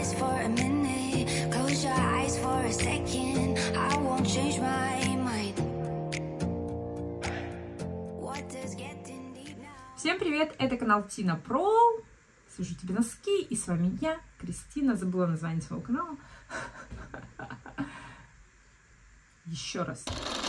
eyes for a minute. Close your eyes for a second. I won't change my mind. What does getting deep now? Всем привет! Это канал Тина Про. Свяжу тебе носки. И с вами я, Кристина. Забыла название своего канала. Еще раз.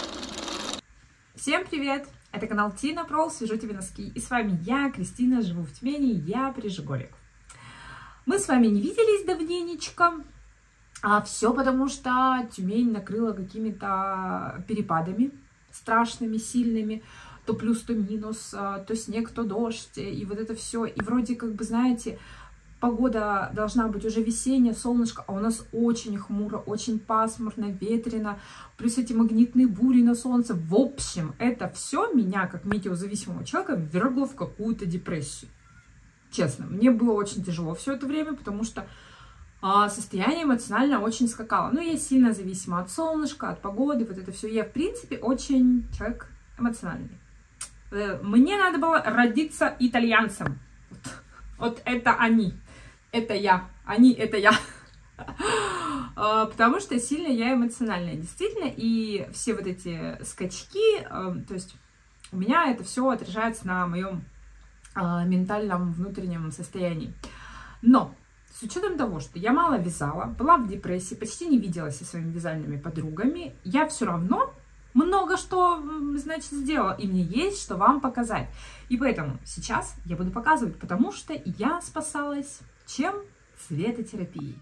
Всем привет! Это канал Тина Про. Свяжу тебе носки. И с вами я, Кристина. Живу в Тюмени. Я прижиголик. Мы с вами не виделись давненечко. А все потому, что Тюмень накрыла какими-то перепадами страшными, сильными. То плюс, то минус, то снег, то дождь. И вот это все. И вроде как бы, знаете, погода должна быть уже весенняя, солнышко, а у нас очень хмуро, очень пасмурно, ветрено. Плюс эти магнитные бури на солнце. В общем, это все меня, как метеозависимого человека, ввергло в какую-то депрессию. Честно, мне было очень тяжело все это время, потому что состояние эмоционально очень скакало. Ну, я сильно зависима от солнышка, от погоды, вот это все. Я, в принципе, очень человек эмоциональный. Мне надо было родиться итальянцем. Вот это они. Это я. Они, это я. Потому что сильно я эмоциональная, действительно. И все вот эти скачки, то есть у меня это все отражается на моем ментальном внутреннем состоянии. Но с учетом того, что я мало вязала, была в депрессии, почти не виделась со своими вязальными подругами, я все равно много что, значит, сделала, и мне есть что вам показать. И поэтому сейчас я буду показывать, потому что я спасалась чем? Цветотерапией.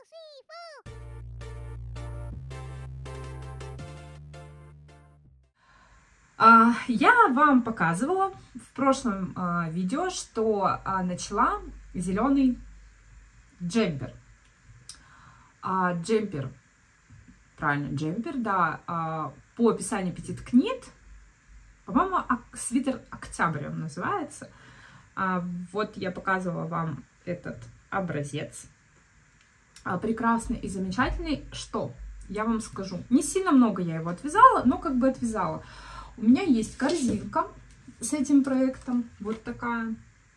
Я вам показывала в прошлом видео, что начала зеленый джемпер. Джемпер, правильно, джемпер, да, по описанию Petit Knit, по-моему, свитер Октябрь он называется. Вот я показывала вам этот образец. Прекрасный и замечательный. Что я вам скажу? Не сильно много я его отвязала, но как бы отвязала. У меня есть корзинка с этим проектом. Вот такая.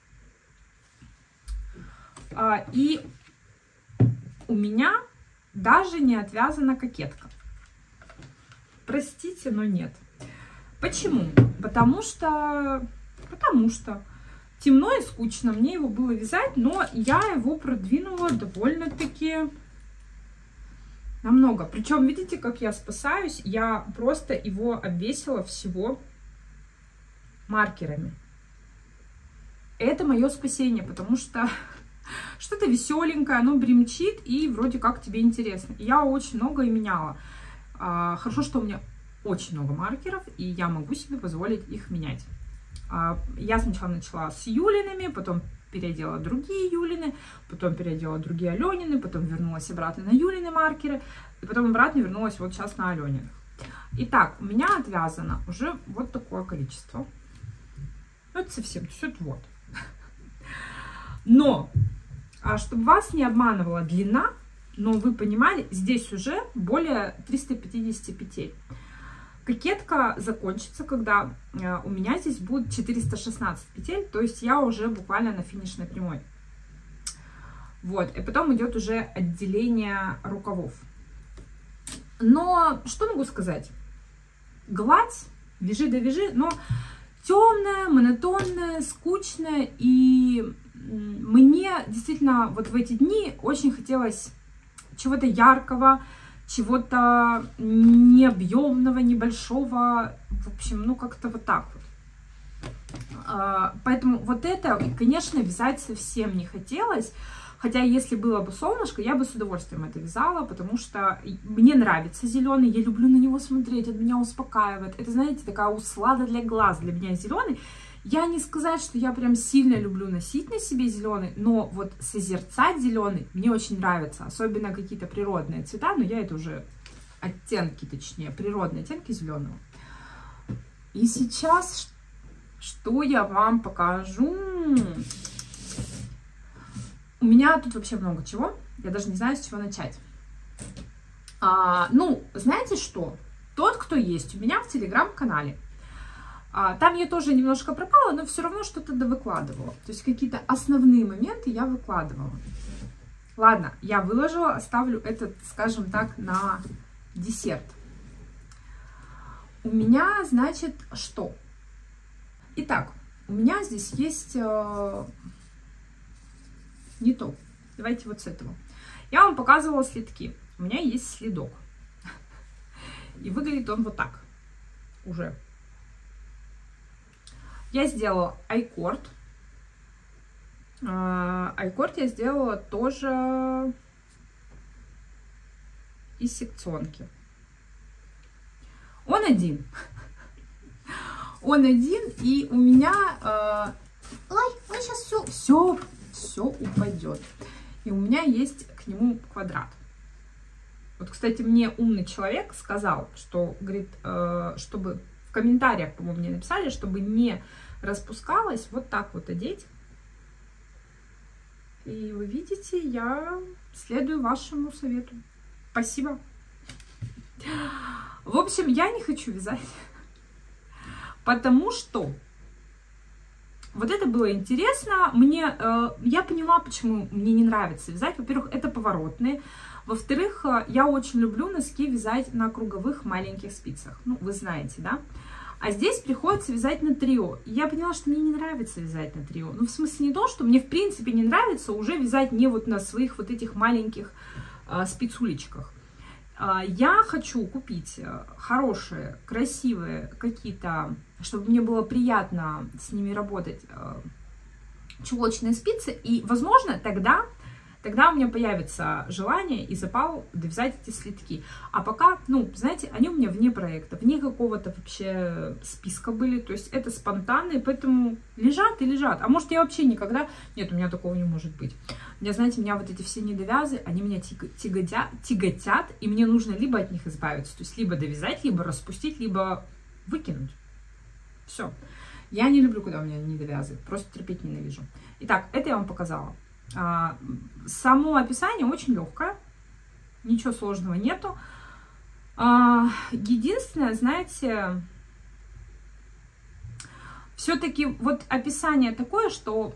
И у меня даже не отвязана кокетка. Простите, но нет. Почему? Потому что темно и скучно. Мне его было вязать, но я его продвинула довольно-таки намного. Причем, видите, как я спасаюсь? Я просто его обвесила всего маркерами. Это мое спасение, потому что что-то веселенькое, оно бремчит, и вроде как тебе интересно. Я очень много и меняла. Хорошо, что у меня очень много маркеров, и я могу себе позволить их менять. Я сначала начала с Юлинами, потом переодела другие Юлины, потом переодела другие Аленины, потом вернулась обратно на Юлины маркеры, и потом обратно вернулась вот сейчас на Алениных. Итак, у меня отвязано уже вот такое количество. Это совсем, все это вот. Но, чтобы вас не обманывала длина, но вы понимали, здесь уже более 350 петель. Кокетка закончится, когда у меня здесь будет 416 петель, то есть я уже буквально на финишной прямой. Вот, и потом идет уже отделение рукавов. Но что могу сказать? Гладь, вяжи да вяжи, но темная, монотонная, скучная, и мне действительно вот в эти дни очень хотелось чего-то яркого, чего-то необъемного, небольшого, в общем, ну как-то вот так вот. Поэтому вот это, конечно, вязать совсем не хотелось, хотя если было бы солнышко, я бы с удовольствием это вязала, потому что мне нравится зеленый, я люблю на него смотреть, он меня успокаивает. Это, знаете, такая услада для глаз для меня зеленый. Я не сказать, что я прям сильно люблю носить на себе зеленый, но вот созерцать зеленый мне очень нравится, особенно какие-то природные цвета, но я это уже оттенки, точнее, природные оттенки зеленого. И сейчас что я вам покажу? У меня тут вообще много чего, я даже не знаю, с чего начать. Ну, знаете что? Тот, кто есть у меня в телеграм-канале, там я тоже немножко пропала, но все равно что-то довыкладывала. То есть какие-то основные моменты я выкладывала. Ладно, я выложила, оставлю этот, скажем так, на десерт. У меня, значит, что? Итак, у меня здесь есть не то. Давайте вот с этого. Я вам показывала следки. У меня есть следок. И выглядит он вот так. Уже. Я сделала айкорд. Айкорд я сделала тоже из секционки. Он один. Он один, и у меня... Ой, он сейчас все упадет. И у меня есть к нему квадрат. Вот, кстати, мне умный человек сказал, что, говорит, чтобы в комментариях, по-моему, мне написали, чтобы не распускалось, вот так вот одеть. И вы видите, я следую вашему совету. Спасибо. В общем, я не хочу вязать, потому что вот это было интересно. Я поняла, почему мне не нравится вязать. Во-первых, это поворотные. Во-вторых, я очень люблю носки вязать на круговых маленьких спицах. Ну, вы знаете, да? А здесь приходится вязать на трио. И я поняла, что мне не нравится вязать на трио. Ну, в смысле не то, что мне в принципе не нравится уже вязать не вот на своих вот этих маленьких спицулечках. Я хочу купить хорошие, красивые какие-то, чтобы мне было приятно с ними работать, чулочные спицы. И, возможно, тогда у меня появится желание и запал довязать эти следки. А пока, ну, знаете, они у меня вне проекта, вне какого-то вообще списка были. То есть это спонтанные, поэтому лежат и лежат. А может, я вообще никогда... Нет, у меня такого не может быть. Знаете, меня вот эти все недовязы, они меня тяготят, и мне нужно либо от них избавиться, то есть либо довязать, либо распустить, либо выкинуть. Все. Я не люблю, когда у меня недовязы, просто терпеть ненавижу. Итак, это я вам показала. Само описание очень легкое, ничего сложного нету. Единственное, знаете, все-таки вот описание такое, что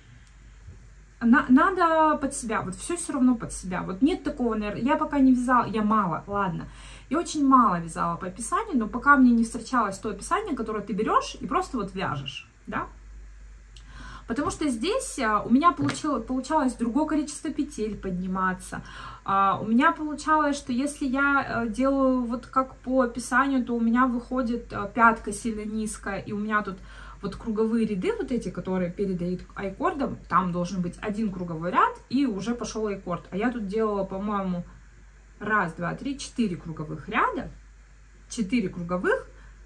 надо под себя, вот все равно под себя. Вот нет такого, наверное, я пока не вязала, я мало, ладно, я очень мало вязала по описанию, но пока мне не встречалось то описание, которое ты берешь и просто вот вяжешь, да. Потому что здесь у меня получалось другое количество петель подниматься. У меня получалось, что если я делаю вот как по описанию, то у меня выходит пятка сильно низкая, и у меня тут вот круговые ряды, вот эти, которые перед айкордом, там должен быть один круговой ряд, и уже пошел айкорд. А я тут делала, по-моему, 1, 2, 3, 4 круговых ряда. 4 круговых,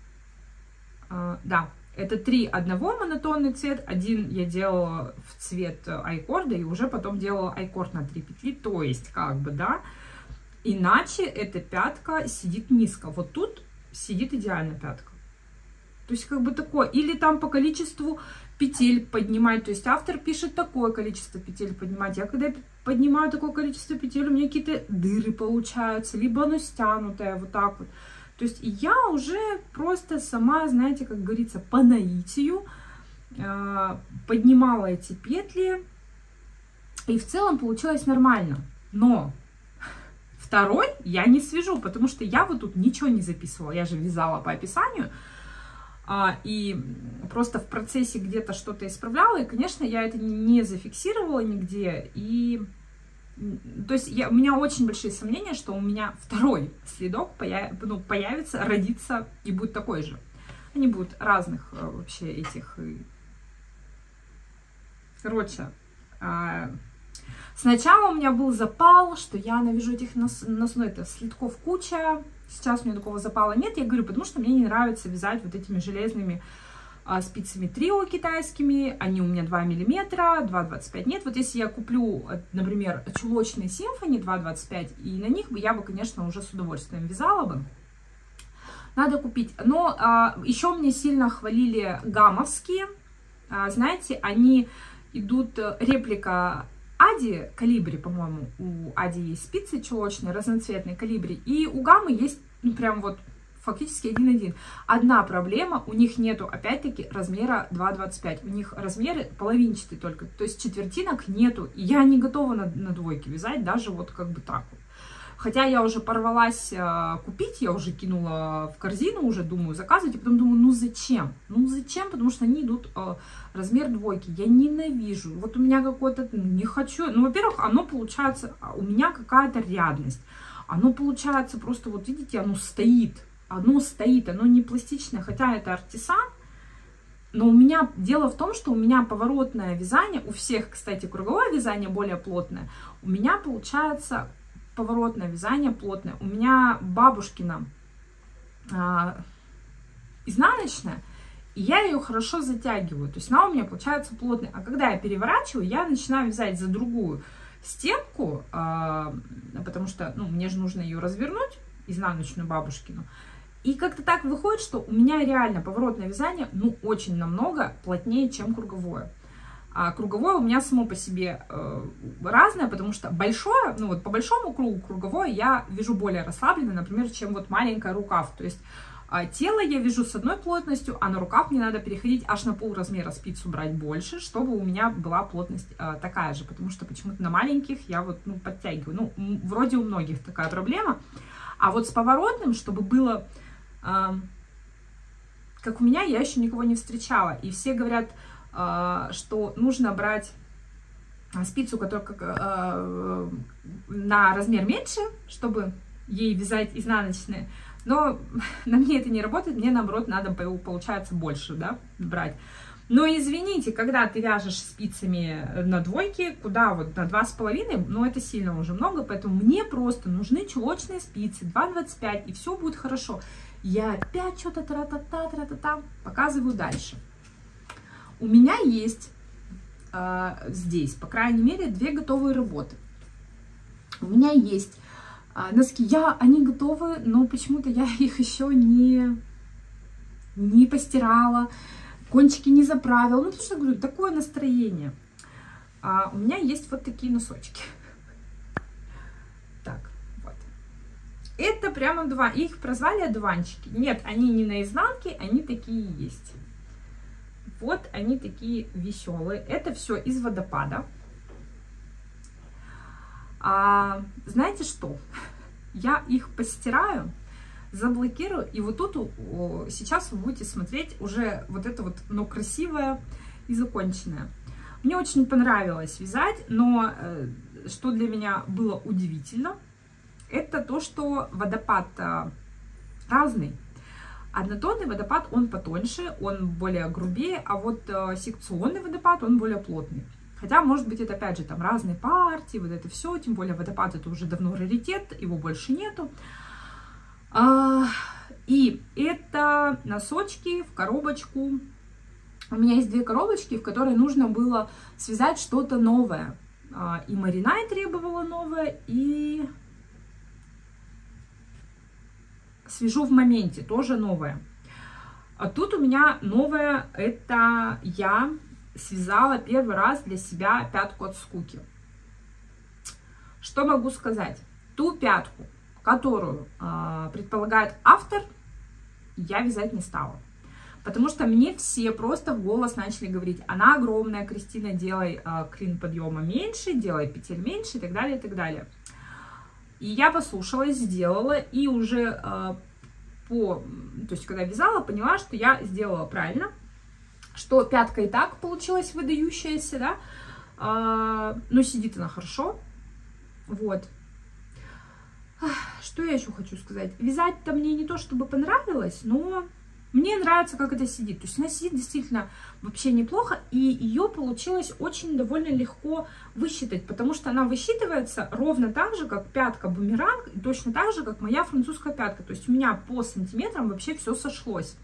да. Это 3 одного монотонный цвет, 1 я делала в цвет айкорда, и уже потом делала айкорд на 3 петли, то есть как бы, да, иначе эта пятка сидит низко, вот тут сидит идеально пятка. То есть как бы такое, или там по количеству петель поднимать, то есть автор пишет такое количество петель поднимать, я когда поднимаю такое количество петель, у меня какие-то дыры получаются, либо оно стянутое, вот так вот. То есть я уже просто сама, знаете, как говорится, по наитию поднимала эти петли, и в целом получилось нормально. Но второй я не свяжу, потому что я вот тут ничего не записывала, я же вязала по описанию, и просто в процессе где-то что-то исправляла, и, конечно, я это не зафиксировала нигде, и... То есть у меня очень большие сомнения, что у меня второй следок появится, родится и будет такой же. Они будут разных вообще этих... Короче, сначала у меня был запал, что я навяжу этих следков куча. Сейчас у меня такого запала нет. Я говорю, потому что мне не нравится вязать вот этими железными спицами трио китайскими, они у меня 2 миллиметра, 2,25 нет. Вот если я куплю, например, чулочные Symphony 2,25, и на них я бы, конечно, уже с удовольствием вязала бы. Надо купить. Но еще мне сильно хвалили гамовские. Знаете, они идут реплика Ади, калибри, по-моему, у Ади есть спицы чулочные, разноцветные калибри, и у гаммы есть, ну, прям вот фактически 1:1. Одна проблема, у них нету, опять-таки, размера 2,25. У них размеры половинчатые только, то есть четвертинок нету. И я не готова на двойке вязать, даже вот как бы так вот. Хотя я уже порвалась купить, я уже кинула в корзину, уже думаю заказывать, и потом думаю, ну зачем? Ну зачем? Потому что они идут размер двойки. Я ненавижу. Вот у меня какой-то, не хочу. Ну, во-первых, оно получается, у меня какая-то рядность. Оно получается просто, вот видите, оно стоит, оно не пластичное, хотя это артисан. Но у меня, дело в том, что у меня поворотное вязание, у всех, кстати, круговое вязание более плотное, у меня получается поворотное вязание плотное. У меня бабушкина изнаночная, и я ее хорошо затягиваю. То есть она у меня получается плотная. А когда я переворачиваю, я начинаю вязать за другую стенку, потому что, ну, мне же нужно ее развернуть, изнаночную бабушкину. И как-то так выходит, что у меня реально поворотное вязание, ну, очень намного плотнее, чем круговое. А круговое у меня само по себе разное, потому что большое, ну вот по большому кругу круговое я вяжу более расслабленно, например, чем вот маленькая рукав. То есть тело я вяжу с одной плотностью, а на рукав мне надо переходить аж на пол размера, спицу брать больше, чтобы у меня была плотность такая же, потому что почему-то на маленьких я вот, ну, подтягиваю. Ну, вроде у многих такая проблема. А вот с поворотным, чтобы было, как у меня, я еще никого не встречала. И все говорят, что нужно брать спицу, которая на размер меньше, чтобы ей вязать изнаночные. Но на мне это не работает, мне наоборот надо, получается, больше, да, брать. Но извините, когда ты вяжешь спицами на двойке, куда вот на 2,5, ну это сильно уже много, поэтому мне просто нужны чулочные спицы 2,25, и все будет хорошо. Я опять что-то тра-та-та, показываю дальше. У меня есть здесь, по крайней мере, 2 готовые работы. У меня есть носки, они готовы, но почему-то я их еще не постирала, кончики не заправила. Ну, потому что, говорю, такое настроение. У меня есть вот такие носочки. Так, вот. Это прямо их прозвали одуванчики. Нет, они не на изнанке, они такие есть. Вот они такие веселые. Это все из водопада. Знаете что? Я их постираю, заблокирую, и вот тут сейчас вы будете смотреть уже вот это вот, но красивое и законченное. Мне очень понравилось вязать, но что для меня было удивительно, это то, что водопад разный. Однотонный водопад, он потоньше, он более грубее, а вот секционный водопад, он более плотный. Хотя, может быть, это опять же там разные партии, вот это все, тем более водопад это уже давно раритет, его больше нету. И это носочки в коробочку. У меня есть 2 коробочки, в которые нужно было связать что-то новое. И Маринай требовала новое, и свяжу в моменте, тоже новое. А тут у меня новое, это я связала первый раз для себя пятку от скуки. Что могу сказать? Ту пятку, которую предполагает автор, я вязать не стала. Потому что мне все просто в голос начали говорить, она огромная, Кристина, делай клин подъема меньше, делай петель меньше и так далее, и так далее. И я послушалась, сделала, и уже то есть когда вязала, поняла, что я сделала правильно, что пятка и так получилась выдающаяся, да, но сидит она хорошо, вот. Что я еще хочу сказать? Вязать-то мне не то чтобы понравилось, но мне нравится, как это сидит. То есть она сидит действительно вообще неплохо, и ее получилось очень довольно легко высчитать, потому что она высчитывается ровно так же, как пятка бумеранг, и точно так же, как моя французская пятка. То есть у меня по сантиметрам вообще все сошлось.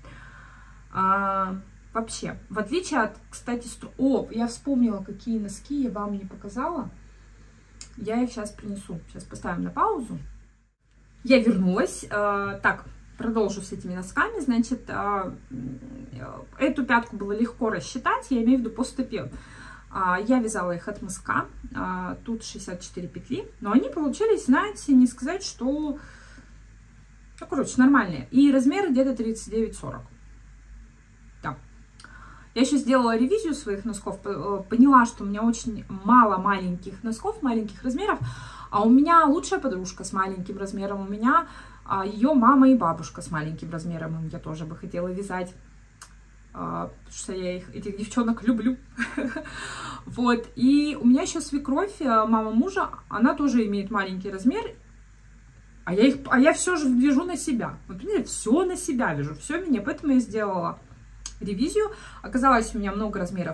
Вообще, в отличие от, кстати, я вспомнила, какие носки я вам не показала. Я их сейчас принесу. Сейчас поставим на паузу. Я вернулась. Так, продолжу с этими носками. Значит, эту пятку было легко рассчитать, я имею в виду по стопе. Я вязала их от мыска, тут 64 петли, но они получились, знаете, не сказать, что Ну, короче, нормальные. И размеры где-то 39-40. Да. Я еще сделала ревизию своих носков, поняла, что у меня очень мало маленьких носков, маленьких размеров, а у меня лучшая подружка с маленьким размером, у меня ее мама и бабушка с маленьким размером, им я тоже бы хотела вязать, потому что я этих девчонок люблю. Вот, и у меня еще свекровь, мама мужа, она тоже имеет маленький размер, а я все же вяжу на себя. Вот, понимаете, все на себя вяжу, все меня, поэтому я сделала ревизию. Оказалось, у меня много размеров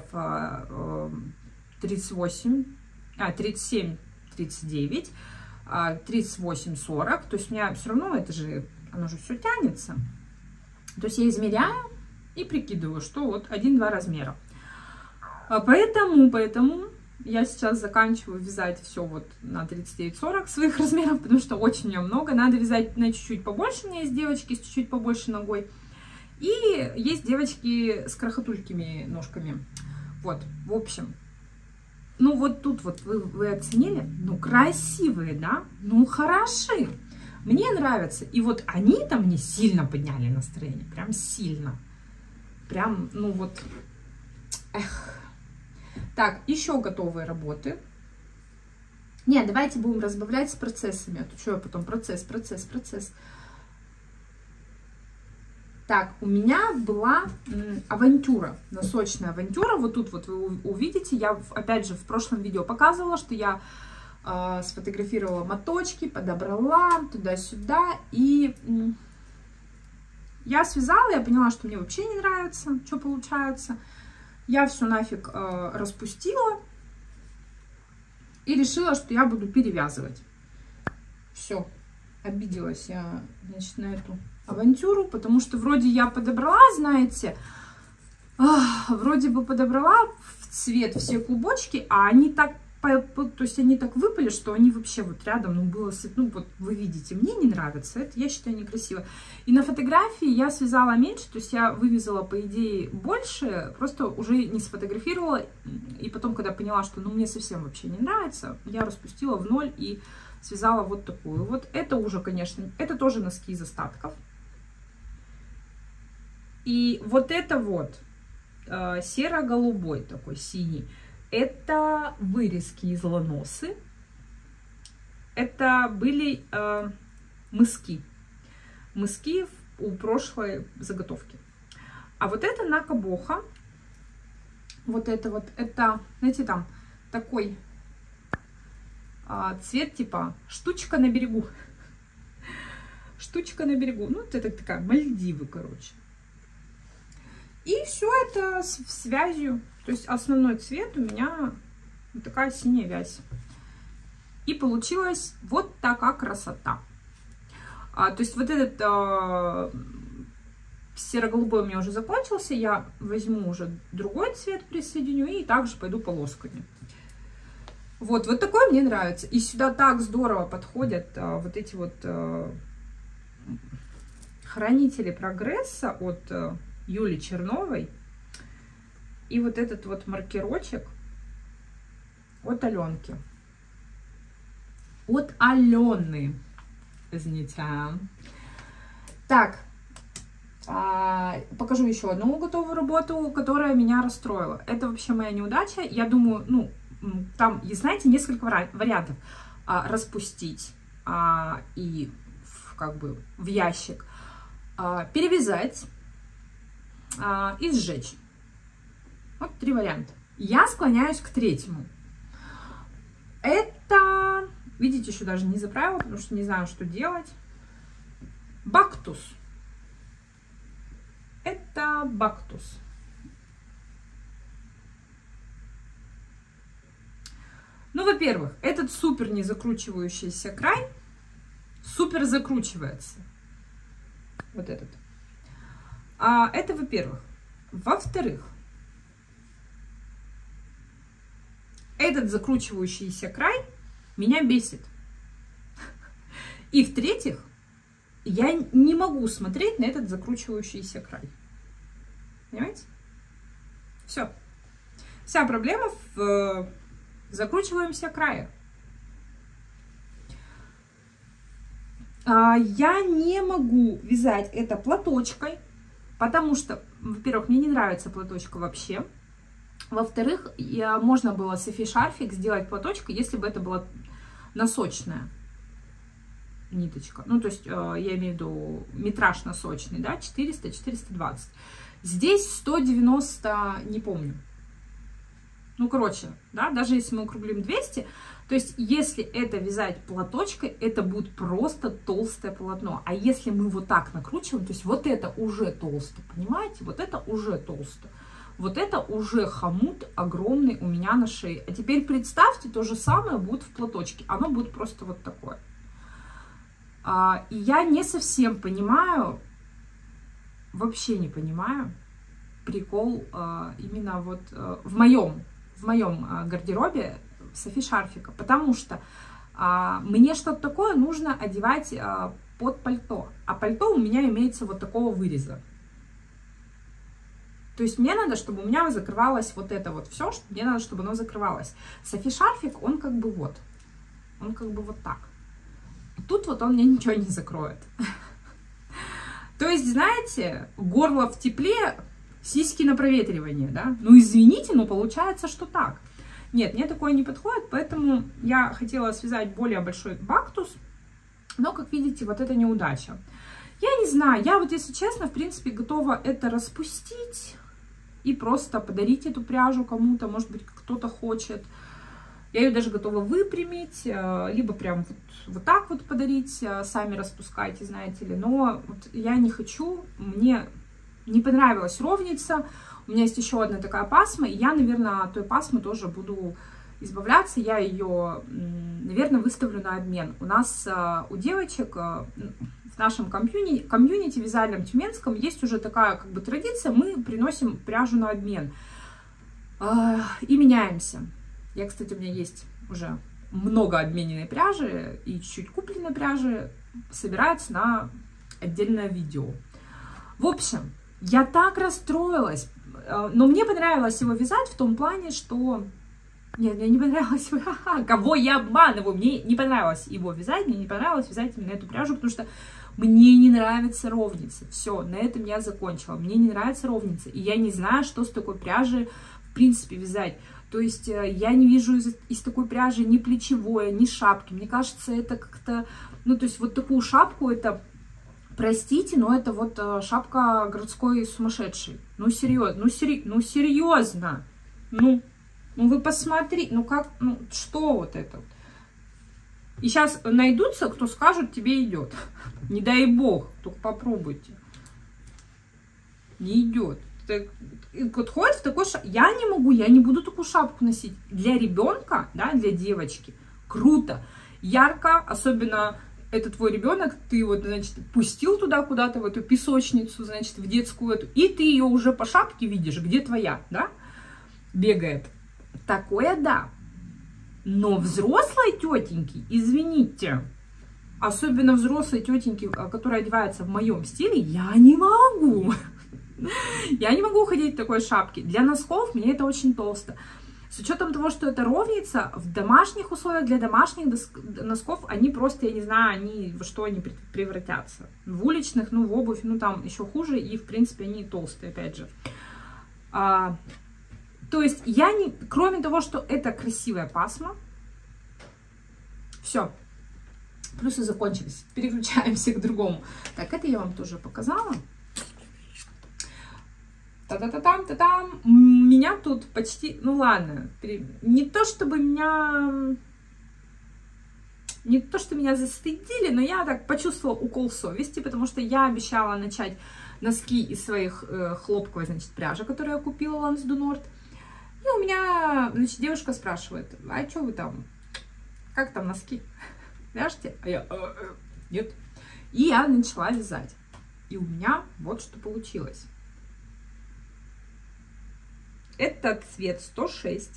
37, 39, 38, 40. То есть у меня все равно это же, оно же все тянется. То есть я измеряю и прикидываю, что вот 1-2 размера. Поэтому я сейчас заканчиваю вязать все вот на 39-40 своих размеров, потому что очень у меня много. Надо вязать на чуть-чуть побольше. У меня есть девочки с чуть-чуть побольше ногой. И есть девочки с крохотулькими ножками. Вот, в общем. Ну, вот тут вот вы оценили? Ну, красивые, да? Ну, хороши. Мне нравятся. И вот они-то мне сильно подняли настроение. Прям сильно. Прям, ну вот. Эх. Так, еще готовые работы. Нет, давайте будем разбавлять с процессами. А то что я потом процесс. Так, у меня была авантюра, носочная авантюра. Вот тут вот вы увидите, я опять же в прошлом видео показывала, что я сфотографировала моточки, подобрала туда-сюда. И я связала, я поняла, что мне вообще не нравится, что получается. Я все нафиг распустила и решила, что я буду перевязывать. Все, обиделась я, значит, на эту авантюру, потому что вроде я подобрала, знаете, вроде бы подобрала в цвет все клубочки, а они так, то есть они так выпали, что они вообще вот рядом, ну, было, ну, вот вы видите, мне не нравится, это я считаю некрасиво. И на фотографии я связала меньше, то есть я вывязала, по идее, больше, просто уже не сфотографировала, и потом, когда поняла, что, ну, мне совсем вообще не нравится, я распустила в ноль и связала вот такую. Вот это уже, конечно, это тоже носки из остатков. И вот это вот серо-голубой такой синий, это вырезки из ланосы. Это были мыски. Мыски у прошлой заготовки. А вот это накабоха. Вот, это, знаете, там такой цвет типа штучка на берегу. Штучка на берегу. Ну, это такая Мальдивы, короче. И все это с связью. То есть основной цвет у меня вот такая синяя вязь. И получилась вот такая красота. То есть вот этот серо-голубой у меня уже закончился. Я возьму уже другой цвет, присоединю и также пойду полосками. Вот такой мне нравится. И сюда так здорово подходят вот эти вот хранители прогресса от Юли Черновой. И вот этот вот маркерочек от Аленки. От Алены. Извините. Так. Покажу еще одну готовую работу, которая меня расстроила. Это вообще моя неудача. Я думаю, ну, там, знаете, несколько вариантов. Распустить и как бы в ящик. Перевязать и сжечь. Вот 3 варианта. Я склоняюсь к третьему. Это, видите, еще даже не заправила, потому что не знаю, что делать. Бактус. Это бактус. Ну, во-первых, этот супер не закручивающийся край супер закручивается. Вот этот. Это во-первых. Во-вторых, этот закручивающийся край меня бесит. И в-третьих, я не могу смотреть на этот закручивающийся край. Понимаете? Все. Вся проблема в закручиваемся крае. Я не могу вязать это платочкой, потому что, во-первых, мне не нравится платочка вообще. Во-вторых, можно было Софи шарфик сделать платочкой, если бы это была носочная ниточка. Ну, то есть, я имею в виду метраж носочный, да, 400-420. Здесь 190, не помню. Ну, короче, да, даже если мы округлим 200, то есть, если это вязать платочкой, это будет просто толстое полотно. А если мы вот так накручиваем, то есть, вот это уже толсто, понимаете? Вот это уже толсто. Вот это уже хомут огромный у меня на шее. А теперь представьте, то же самое будет в платочке. Оно будет просто вот такое. И я не совсем понимаю, вообще не понимаю прикол именно вот в моем гардеробе Софи шарфика. Потому что мне что-то такое нужно одевать под пальто. А пальто у меня имеется вот такого выреза. То есть мне надо, чтобы у меня закрывалось вот это вот все, что мне надо, чтобы оно закрывалось. Софи шарфик, он как бы вот. Он как бы вот так. Тут вот он мне ничего не закроет. То есть, знаете, горло в тепле, сиськи на проветривание, да? Ну, извините, но получается, что так. Нет, мне такое не подходит, поэтому я хотела связать более большой бактус, но, как видите, вот это неудача. Я не знаю, я вот, если честно, в принципе, готова это распустить и просто подарить эту пряжу кому-то, может быть, кто-то хочет. Я ее даже готова выпрямить, либо прям вот так вот подарить, сами распускайте, знаете ли. Но вот я не хочу, мне не понравилась ровница. У меня есть еще одна такая пасма, и я, наверное, от той пасмы тоже буду избавляться. Я ее, наверное, выставлю на обмен. У нас, у девочек, в нашем комьюнити вязальном тюменском есть уже такая как бы традиция, мы приносим пряжу на обмен и меняемся. Я, кстати, у меня есть уже много обмененной пряжи и чуть-чуть купленной пряжи, собирается на отдельное видео. В общем, я так расстроилась, но мне понравилось его вязать в том плане, что... Нет, мне не понравилось, кого я обманываю, мне не понравилось его вязать, мне не понравилось вязать именно эту пряжу, потому что мне не нравится ровница. Все, на этом я закончила. Мне не нравится ровница, и я не знаю, что с такой пряжей в принципе вязать. То есть я не вижу из такой пряжи ни плечевое, ни шапки. Мне кажется, это как-то, ну, то есть вот такую шапку, это, простите, но это вот шапка городской сумасшедшей. Ну, серьезно, ну, серьезно. Ну, вы посмотрите, ну, как, ну, что вот это? И сейчас найдутся, кто скажет, тебе идет. Не дай бог, только попробуйте. Не идет. Вот ходит в такой шапке. Я не могу, я не буду такую шапку носить. Для ребенка, да, для девочки, круто, ярко, особенно это твой ребенок, ты вот, значит, пустил туда куда-то, в эту песочницу, значит, в детскую эту, и ты ее уже по шапке видишь, где твоя, да, бегает. Такое да. Но взрослой тетеньки, извините, особенно взрослой тетеньки, которая одевается в моем стиле, я не могу. Я не могу ходить в такой шапке. Для носков мне это очень толсто. С учетом того, что это ровница, в домашних условиях, для домашних носков, они просто, я не знаю, они во что они превратятся. В уличных, ну, в обувь, ну, там еще хуже, и, в принципе, они толстые, опять же. То есть, я не... Кроме того, что это красивая пасма, все. Плюсы закончились. Переключаемся к другому. Так, это я вам тоже показала. Та-та-та-там, меня тут почти, ну ладно, не то чтобы меня застыдили, но я так почувствовала укол совести, потому что я обещала начать носки из своих хлопковой, значит, пряжи, которую я купила Ланс ду Норд. И у меня, значит, девушка спрашивает, а что вы там, как там носки, вяжете? А я, нет. И я начала вязать. И у меня вот что получилось. Это цвет 106.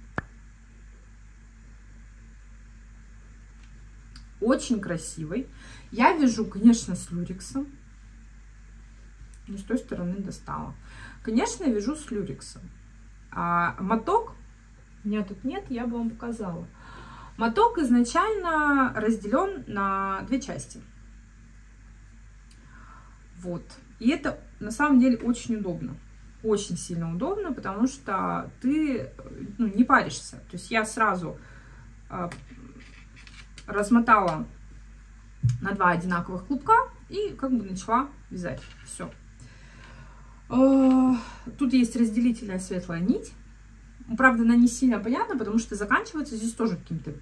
Очень красивый. Я вяжу, конечно, с люрексом. Но с той стороны достала. Конечно, я вяжу с люрексом. А моток, у меня тут нет, я бы вам показала. Моток изначально разделен на две части. Вот. И это на самом деле очень удобно. Очень сильно удобно, потому что ты не паришься. То есть я сразу размотала на 2 одинаковых клубка и как бы начала вязать. Все. Тут есть разделительная светлая нить. Правда, она не сильно понятна, потому что заканчивается здесь тоже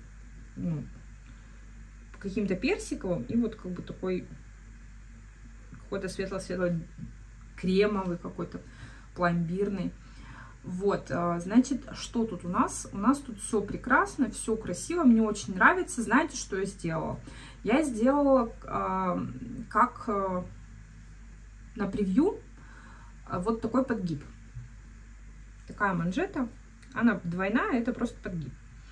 каким-то персиковым. И вот как бы такой какой-то светло-светло-кремовый, какой-то пломбирный. Вот, значит, что тут у нас? У нас тут все прекрасно, все красиво, мне очень нравится. Знаете, что я сделала? Я сделала, как на превью, вот такой подгиб. Такая манжета, она двойная, это просто подгиб.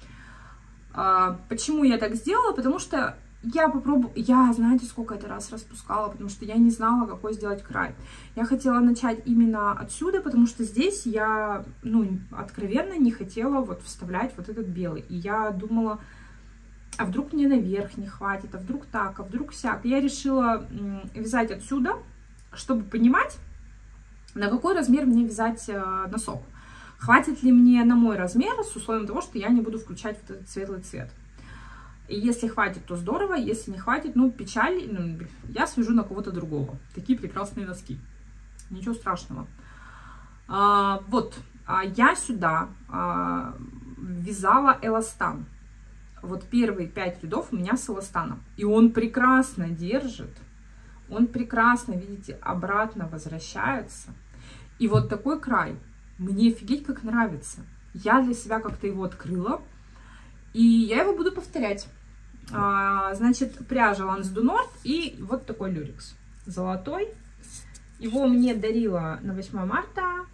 Почему я так сделала? Потому что я, знаете, сколько это раз распускала, потому что я не знала, какой сделать край. Я хотела начать именно отсюда, потому что здесь я, откровенно не хотела вот вставлять вот этот белый. И я думала, а вдруг мне наверх не хватит, а вдруг так, а вдруг сяк. Я решила вязать отсюда, чтобы понимать, на какой размер мне вязать носок. Хватит ли мне на мой размер, с условием того, что я не буду включать вот этот светлый цвет. И если хватит, то здорово, если не хватит, печаль, я свяжу на кого-то другого. Такие прекрасные носки. Ничего страшного. Вот, я сюда вязала эластан. Вот первые 5 рядов у меня с эластаном. И он прекрасно держит. Он прекрасно, видите, обратно возвращается. И вот такой край мне офигеть как нравится. Я для себя как-то его открыла. И я его буду повторять. Значит, пряжа Lance du Nord и вот такой люрекс. Золотой. Его мне дарила на 8 марта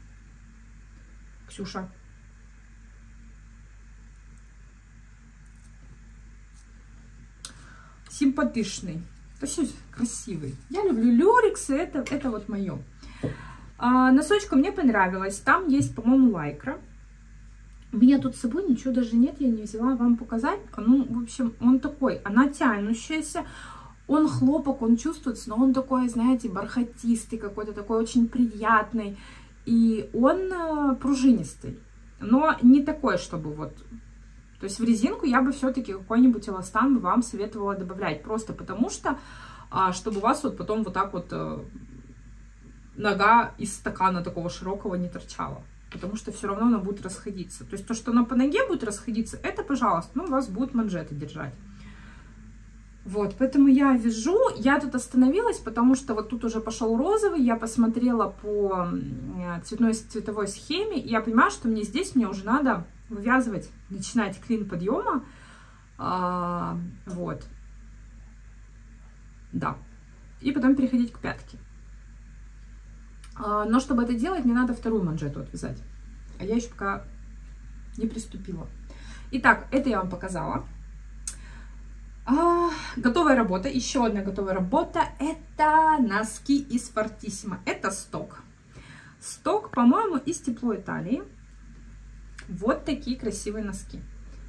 Ксюша. Симпатичный. Вообще красивый. Я люблю люрексы, это вот мое. Носочка мне понравилась. Там есть, по-моему, лайкра. У меня тут с собой ничего даже нет, я не взяла вам показать. В общем, он такой, она тянущаяся, он хлопок, он чувствуется, но он такой, знаете, бархатистый, какой-то такой очень приятный. И он пружинистый, но не такой, чтобы вот... То есть в резинку я бы все-таки какой-нибудь эластан вам советовала добавлять. Просто потому что, чтобы у вас вот потом вот так вот нога из стакана такого широкого не торчала. Потому что все равно она будет расходиться. То есть то, что она по ноге будет расходиться, это, пожалуйста, у вас будут манжеты держать. Вот, поэтому я вяжу. Я тут остановилась, потому что вот тут уже пошел розовый. Я посмотрела по цветовой схеме. И я понимаю, что мне уже надо вывязывать, начинать клин подъема. Вот. Да. И потом переходить к пятке. Но чтобы это делать, мне надо вторую манжету отвязать. А я еще пока не приступила. Итак, это я вам показала. Готовая работа. Еще одна готовая работа. Это носки из Fortissimo. Это сток. Сток, по-моему, из Тепло Италии. Вот такие красивые носки.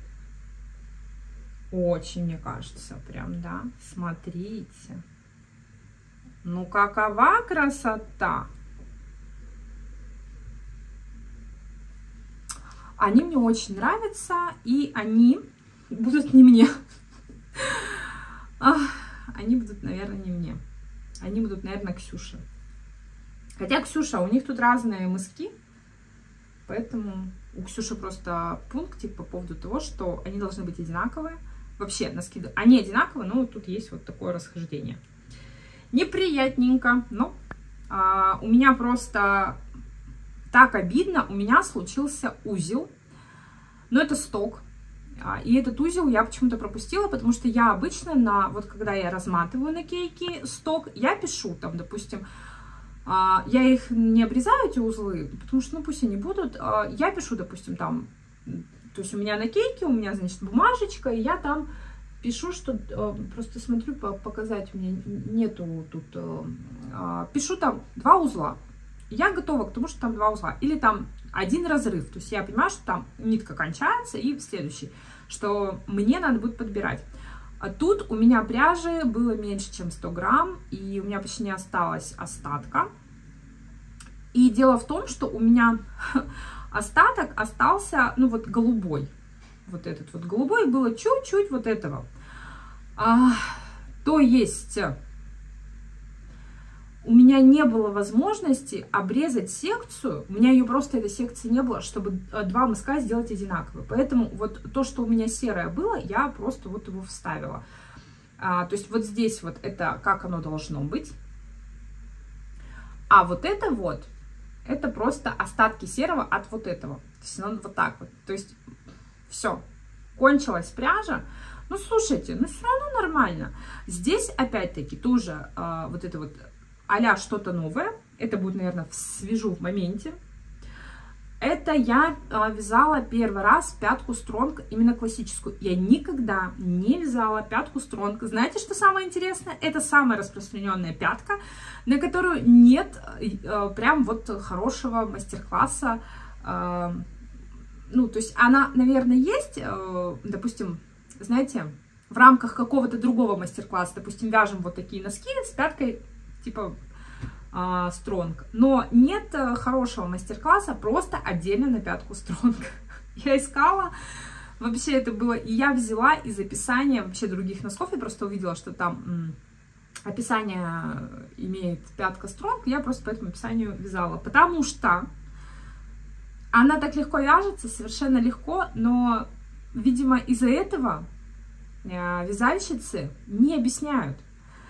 Очень, мне кажется, прям, да. Смотрите. Ну, какова красота! Они мне очень нравятся, и они будут не мне. Они будут, наверное, не мне. Они будут, наверное, Ксюше. Хотя Ксюша, у них тут разные мыски, поэтому у Ксюши просто пунктик по поводу того, что они должны быть одинаковые. Вообще, носки, они одинаковые, но тут есть вот такое расхождение. Неприятненько, но у меня просто... Так обидно, у меня случился узел, но это сток, и этот узел я почему-то пропустила, потому что я обычно, вот когда я разматываю на кейке сток, я пишу там, допустим, я их не обрезаю, эти узлы, потому что, пусть они будут, я пишу, допустим, там, то есть у меня на кейке, у меня, значит, бумажечка, и я там пишу, что, просто смотрю, показать у меня нету тут, пишу там 2 узла. Я готова к тому, что там 2 узла. Или там 1 разрыв. То есть я понимаю, что там нитка кончается и в следующий. Что мне надо будет подбирать. А тут у меня пряжи было меньше, чем 100 грамм, и у меня почти не осталось остатка. И дело в том, что у меня остаток остался, ну вот голубой. Вот этот вот голубой, было чуть-чуть вот этого. То есть у меня не было возможности обрезать секцию, у меня ее просто, этой секции не было, чтобы два мыска сделать одинаковые. Поэтому вот то, что у меня серое было, я просто вот его вставила. То есть вот здесь вот это как оно должно быть. А вот это просто остатки серого от вот этого. То есть оно вот так вот. То есть все, кончилась пряжа. Ну, слушайте, ну все равно нормально. Здесь опять-таки тоже вот это вот а-ля что-то новое. Это будет, наверное, свяжу в моменте. Это я вязала первый раз пятку стронг, именно классическую. Я никогда не вязала пятку стронг. Знаете, что самое интересное? Это самая распространенная пятка, на которую нет прям вот хорошего мастер-класса. Ну, то есть она, наверное, есть, допустим, знаете, в рамках какого-то другого мастер-класса. Допустим, вяжем вот такие носки с пяткой типа стронг, но нет хорошего мастер-класса просто отдельно на пятку стронг. Я искала, вообще это было, и я взяла из описания вообще других носков, я просто увидела, что там описание имеет пятка стронг, я просто по этому описанию вязала, потому что она так легко вяжется, совершенно легко, но, видимо, из-за этого вязальщицы не объясняют.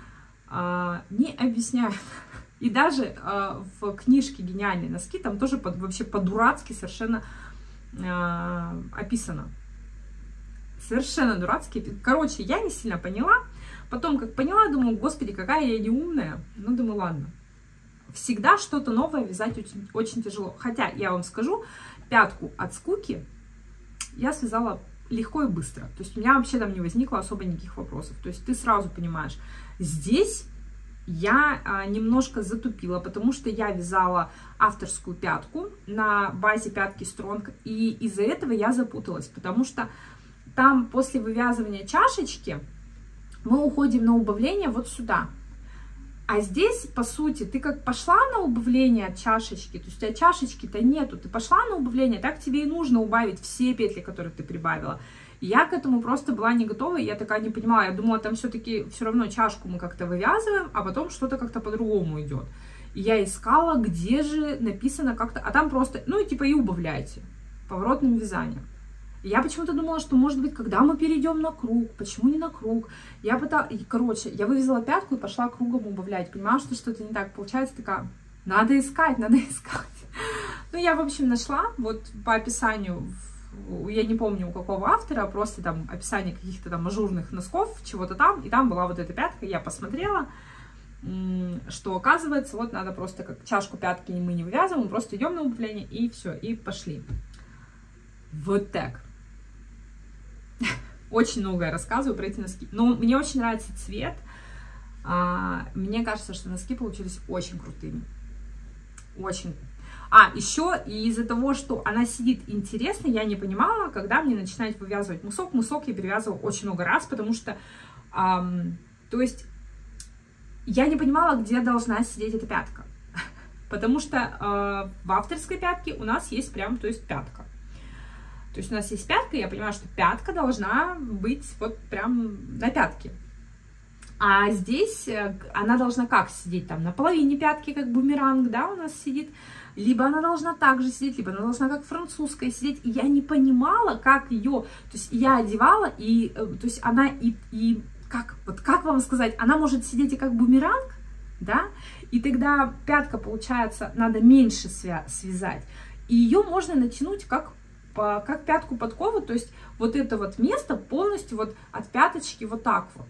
И даже в книжке «Гениальные носки» там тоже вообще по-дурацки совершенно описано. Совершенно дурацки. Короче, я не сильно поняла. Потом, как поняла, думаю, господи, какая я неумная. Ну, думаю, ладно. Всегда что-то новое вязать очень, очень тяжело. Хотя, я вам скажу, пятку от скуки я связала легко и быстро. То есть у меня вообще там не возникло особо никаких вопросов. То есть ты сразу понимаешь, здесь я немножко затупила, потому что я вязала авторскую пятку на базе пятки стронг, и из-за этого я запуталась, потому что там после вывязывания чашечки мы уходим на убавление вот сюда. А здесь, по сути, ты как пошла на убавление от чашечки, то есть у тебя чашечки-то нету, ты пошла на убавление, так тебе и нужно убавить все петли, которые ты прибавила. И я к этому просто была не готова, я такая не понимала, я думала, там все-таки все равно чашку мы как-то вывязываем, а потом что-то как-то по-другому идет. И я искала, где же написано как-то, а там просто, ну и типа и убавляйте поворотным вязанием. И я почему-то думала, что, может быть, когда мы перейдем на круг, почему не на круг? Я пыталась, короче, я вывязала пятку и пошла кругом убавлять, понимала, что что-то не так получается, такая, надо искать, надо искать. Ну, я, в общем, нашла, вот по описанию, я не помню у какого автора, просто там описание каких-то там ажурных носков, чего-то там, и там была вот эта пятка, я посмотрела, что оказывается, вот надо просто как чашку пятки мы не вывязываем, мы просто идем на убавление, и все, и пошли. Вот так. Очень многое рассказываю про эти носки. Но мне очень нравится цвет. Мне кажется, что носки получились очень крутыми. Очень. Еще еще из-за того, что она сидит интересно, я не понимала, когда мне начинать вывязывать мысок. Мысок я перевязывала очень много раз, потому что, то есть, я не понимала, где должна сидеть эта пятка. Потому что в авторской пятке у нас есть прям, то есть, пятка. То есть у нас есть пятка, и я понимаю, что пятка должна быть вот прям на пятке. А здесь она должна как сидеть? Там на половине пятки, как бумеранг, да, у нас сидит. Либо она должна так же сидеть, либо она должна как французская сидеть. И я не понимала, как ее... То есть я одевала, и то есть она и как, вот как вам сказать, она может сидеть и как бумеранг, да, и тогда пятка, получается, надо меньше связать. И ее можно натянуть как пятку подковы, то есть вот это вот место полностью вот от пяточки вот так вот.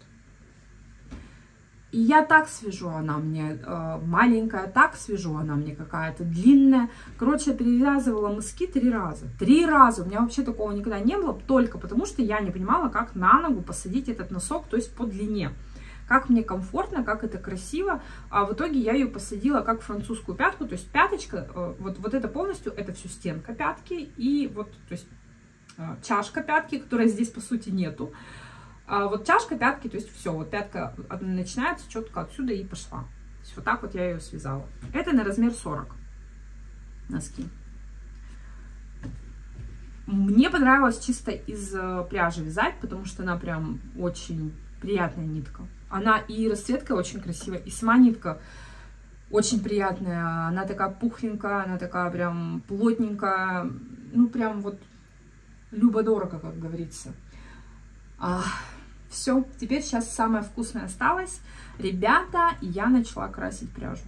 И я так свяжу, она мне маленькая, так свяжу, она мне какая-то длинная. Короче, я перевязывала мыски 3 раза. 3 раза. У меня вообще такого никогда не было, только потому что я не понимала, как на ногу посадить этот носок, то есть по длине. Как мне комфортно, как это красиво. А в итоге я ее посадила как французскую пятку, то есть пяточка, вот это полностью, это все стенка пятки и вот, то есть чашка пятки, которой здесь по сути нету. А вот чашка, пятки, то есть все, вот пятка начинается четко отсюда и пошла. То есть вот так вот я ее связала. Это на размер 40 носки. Мне понравилось чисто из пряжи вязать, потому что она прям очень приятная нитка. Она и расцветка очень красивая, и сама нитка очень приятная. Она такая пухленькая, она такая прям плотненькая. Ну, прям вот любо-дорого, как говорится. Все, теперь сейчас самое вкусное осталось. Ребята, я начала красить пряжу.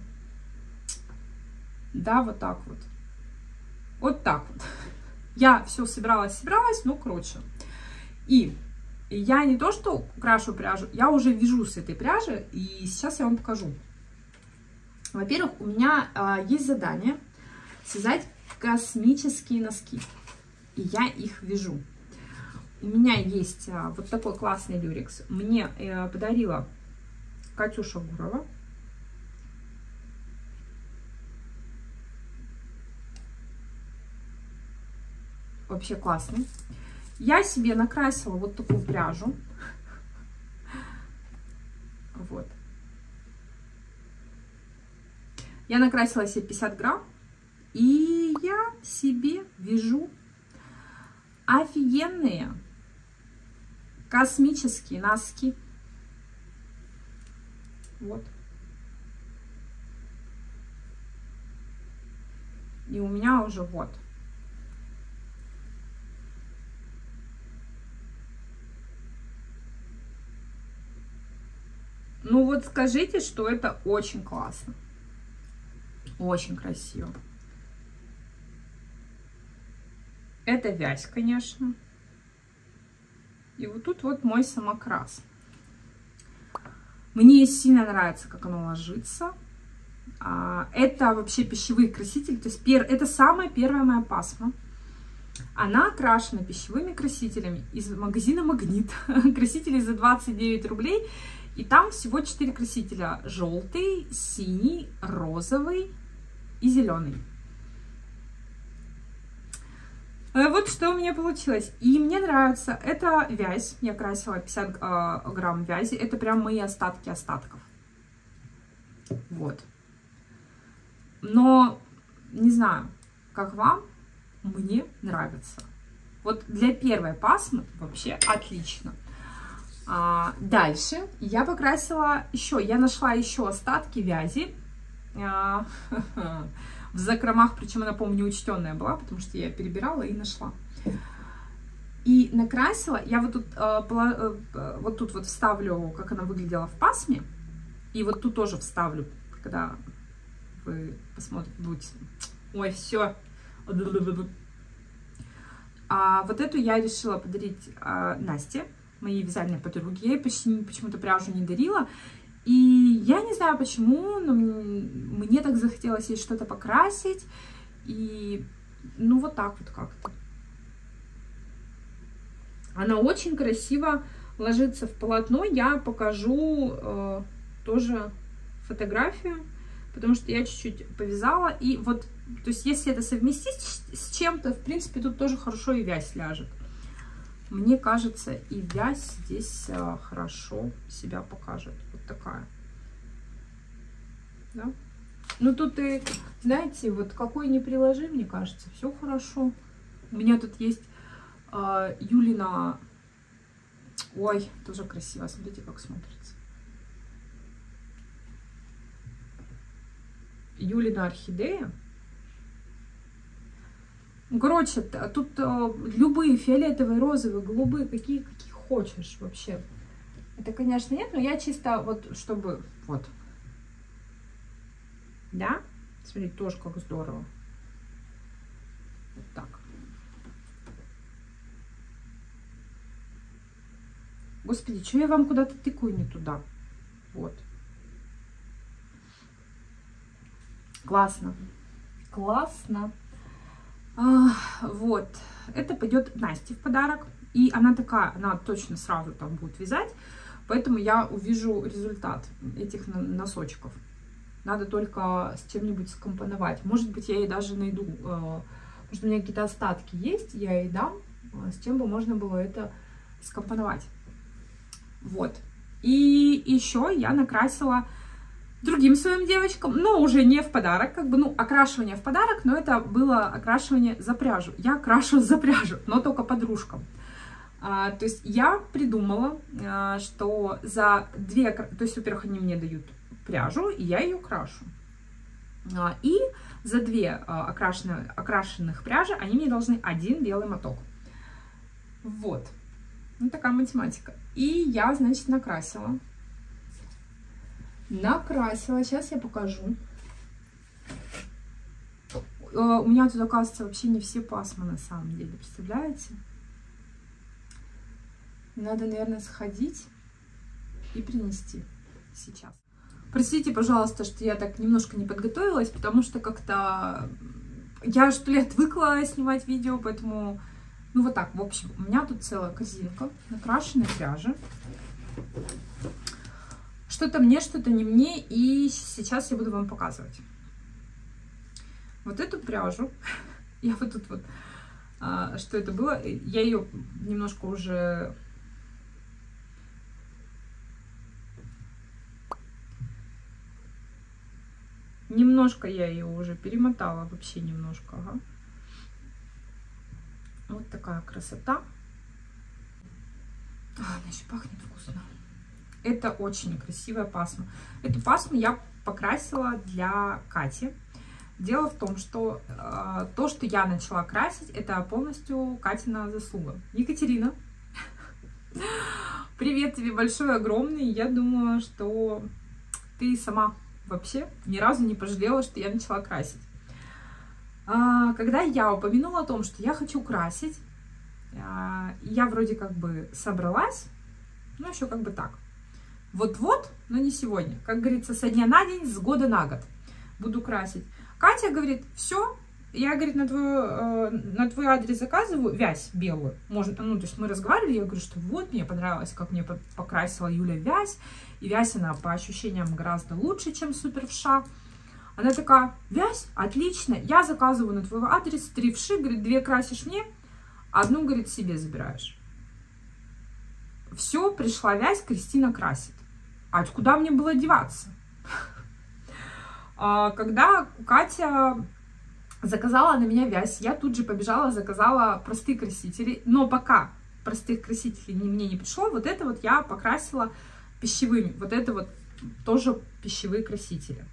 Да, вот так вот. Вот так вот. Я все собиралась, ну, короче. И я не то, что крашу пряжу, я уже вяжу с этой пряжи, и сейчас я вам покажу. Во-первых, у меня есть задание связать космические носки, и я их вяжу. У меня есть вот такой классный люрекс. Мне подарила Катюша Гурова. Вообще классный. Я себе накрасила вот такую пряжу. Вот. Я накрасила себе 50 грамм. И я себе вяжу офигенные космические носки. Вот. И у меня уже вот. Ну вот скажите, что это очень классно. Очень красиво. Это вязь, конечно. И вот тут вот мой самокрас. Мне сильно нравится, как оно ложится. Это вообще пищевые красители. То есть это самая первая моя пасма. Она окрашена пищевыми красителями из магазина Магнит. Красители за 29 рублей. И там всего 4 красителя. Желтый, синий, розовый и зеленый. Вот что у меня получилось. И мне нравится. Это вязь. Я красила 50 грамм вязи. Это прям мои остатки остатков. Вот. Но, не знаю, как вам, мне нравится. Вот для первой пасмы вообще отлично. Дальше я покрасила еще. Я нашла еще остатки вязи. В закромах, причем она, помню, неучтенная была, потому что я перебирала и нашла. И накрасила, я вот тут вот вставлю, как она выглядела в пасме, и вот тут тоже вставлю, когда вы посмотрите, будете. Ой, все. Вот эту я решила подарить Насте, моей вязальной подруге. Я ей почему-то пряжу не дарила. И я не знаю почему, но мне так захотелось ей что-то покрасить. И ну вот так вот как-то. Она очень красиво ложится в полотно. Я покажу тоже фотографию, потому что я чуть-чуть повязала. И вот, то есть если это совместить с чем-то, в принципе, тут тоже хорошо и вязь ляжет. Мне кажется, и вязь здесь хорошо себя покажет. Вот такая. Да? Ну, тут и, знаете, вот какой ни приложи, мне кажется, все хорошо. У меня тут есть Юлина... Ой, тоже красиво. Смотрите, как смотрится. Юлина орхидея. Короче, тут любые фиолетовые, розовые, голубые, какие хочешь вообще. Это, конечно, нет, но я чисто вот, чтобы, вот. Да? Смотрите, тоже как здорово. Вот так. Господи, что я вам куда-то тыкаю не туда? Вот. Классно. Классно. Вот, это пойдет Насте в подарок, и она такая, она точно сразу там будет вязать, поэтому я увижу результат этих носочков. Надо только с чем-нибудь скомпоновать. Может быть, я ей даже найду, может, у меня какие-то остатки есть, я ей дам, с чем бы можно было это скомпоновать. Вот. И еще я накрасила другим своим девочкам, но уже не в подарок, как бы, ну, окрашивание в подарок, но это было окрашивание за пряжу. Я крашу за пряжу, но только подружкам. То есть я придумала, что за 2, то есть, во-первых, они мне дают пряжу, и я ее крашу. И за 2 окрашенных пряжи они мне должны 1 белый моток. Вот. Ну, такая математика. И я, значит, накрасила. Сейчас я покажу. У меня тут, оказывается, вообще не все пасмы на самом деле, представляете? Надо, наверное, сходить и принести сейчас. Простите, пожалуйста, что я так немножко не подготовилась, потому что как-то я, что ли, отвыкла снимать видео, поэтому, ну, вот так, в общем, у меня тут целая корзинка накрашенной пряжи. Что-то мне, что-то не мне, и сейчас я буду вам показывать. Вот эту пряжу, я вот тут вот, что это было, я ее немножко уже... Немножко я ее уже перемотала, вообще немножко. Ага. Вот такая красота. Она еще пахнет вкусно. Это очень красивая пасма. Эту пасму я покрасила для Кати. Дело в том, что то, что я начала красить, это полностью Катина заслуга. Екатерина, привет тебе большой, огромный. Я думаю, что ты сама вообще ни разу не пожалела, что я начала красить. Когда я упомянула о том, что я хочу красить, я вроде как бы собралась, ну еще как бы так. Вот-вот, но не сегодня. Как говорится, со дня на день, с года на год буду красить. Катя говорит, все, я, говорит, на твой адрес заказываю вязь белую. Можно, ну, то есть мы разговаривали, я говорю, что вот, мне понравилось, как мне покрасила Юля вязь. И вязь она по ощущениям гораздо лучше, чем Супервша. Она такая, вязь, отлично, я заказываю на твой адрес 3 вши, говорит, 2 красишь мне, 1, говорит, себе забираешь. Все, пришла вязь, Кристина красит. А куда мне было деваться? Когда Катя заказала на меня вязь, я тут же побежала, заказала простые красители. Но пока простых красителей мне не пришло, вот это вот я покрасила пищевыми. Вот это вот тоже пищевые красители.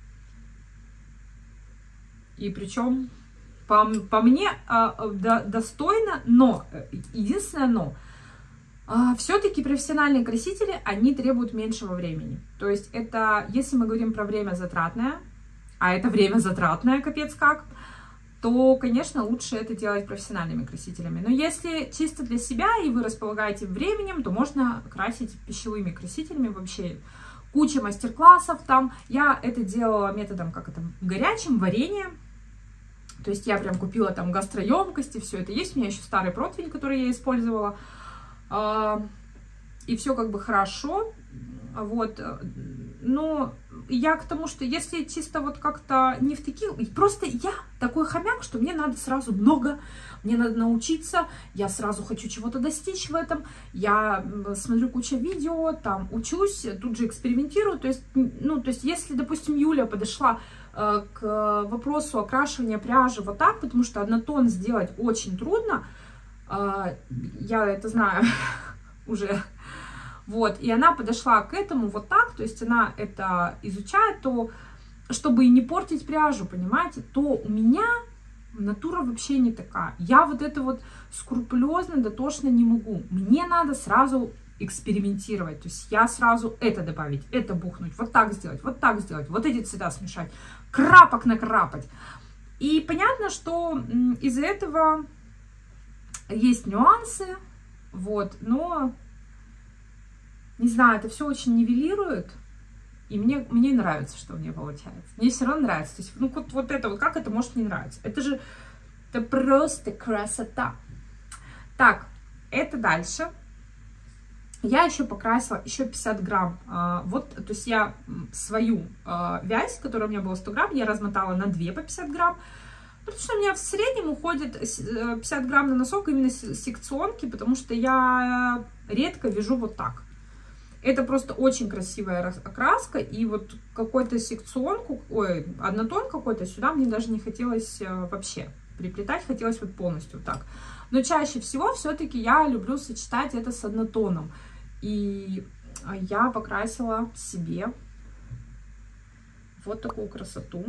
И причем по мне достойно, но единственное но, все-таки профессиональные красители, они требуют меньшего времени. То есть это, если мы говорим про время затратное, а это время затратное, капец как, то, конечно, лучше это делать профессиональными красителями. Но если чисто для себя и вы располагаете временем, то можно красить пищевыми красителями вообще. Куча мастер-классов там. Я это делала методом, как это, горячим, вареньем. То есть я прям купила там гастроемкости, все это есть. У меня еще старый противень, который я использовала. И все как бы хорошо. Вот. Но я к тому, что если чисто вот как-то не в таких... Просто я такой хомяк, что мне надо сразу много, мне надо научиться, я сразу хочу чего-то достичь в этом. Я смотрю кучу видео, там учусь, тут же экспериментирую. То есть, ну, то есть если, допустим, Юля подошла к вопросу окрашивания пряжи вот так, потому что однотон сделать очень трудно, я это знаю уже... Вот, и она подошла к этому вот так, то есть она это изучает, то, чтобы и не портить пряжу, понимаете, то у меня натура вообще не такая. Я вот это вот скрупулезно, дотошно не могу. Мне надо сразу экспериментировать, то есть я сразу это добавить, это бухнуть, вот так сделать, вот эти цвета смешать, крапок накрапать. И понятно, что из-за этого есть нюансы, вот, но... Не знаю, это все очень нивелирует, и мне нравится, что у меня получается. Мне все равно нравится. То есть, ну, вот это вот, как это может не нравиться? Это просто красота. Так, это дальше. Я еще покрасила еще 50 грамм. Вот, то есть я свою вязь, которая у меня была 100 грамм, я размотала на 2 по 50 грамм. Потому что у меня в среднем уходит 50 грамм на носок именно секционки, потому что я редко вяжу вот так. Это просто очень красивая окраска, и вот какой-то секционку, ой, однотон какой-то сюда мне даже не хотелось вообще приплетать, хотелось вот полностью так. Но чаще всего все-таки я люблю сочетать это с однотоном. И я покрасила себе вот такую красоту.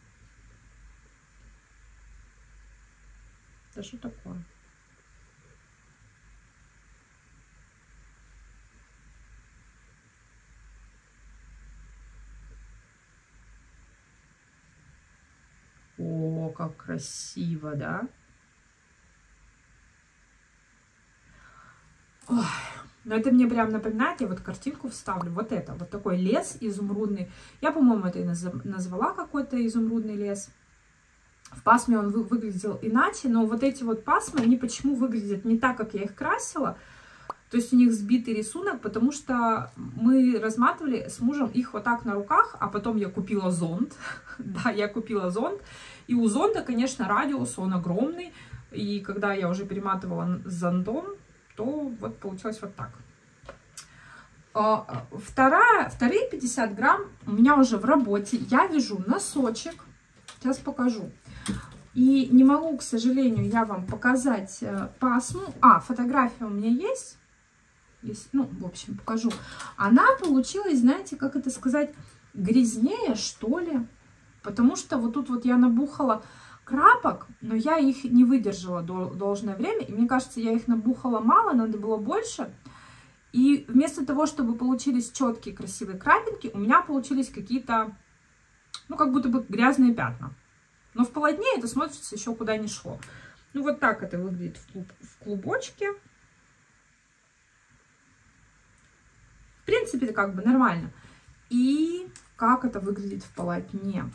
Да что такое? О, как красиво, да? Ой, но это мне прям напоминает, я вот картинку вставлю, вот это, вот такой лес изумрудный. Я, по-моему, это и назвала какой-то изумрудный лес. В пасме он выглядел иначе, но вот эти вот пасмы, они почему выглядят не так, как я их красила? То есть у них сбитый рисунок, потому что мы разматывали с мужем их вот так на руках, а потом я купила зонт. Да, я купила зонт. И у зонта, конечно, радиус, он огромный. И когда я уже перематывала с зонтом, то вот получилось вот так. Вторые 50 грамм у меня уже в работе. Я вяжу носочек. Сейчас покажу. И не могу, к сожалению, я вам показать пасму. Фотография у меня есть. Ну, в общем, покажу. Она получилась, знаете, как это сказать, грязнее, что ли. Потому что вот тут вот я набухала крапок, но я их не выдержала должное время. И мне кажется, я их набухала мало, надо было больше. И вместо того, чтобы получились четкие красивые крапинки, у меня получились какие-то, ну, как будто бы грязные пятна. Но в полотне это смотрится еще куда ни шло. Ну, вот так это выглядит в клубочке. В принципе, это как бы нормально. И как это выглядит в полотне?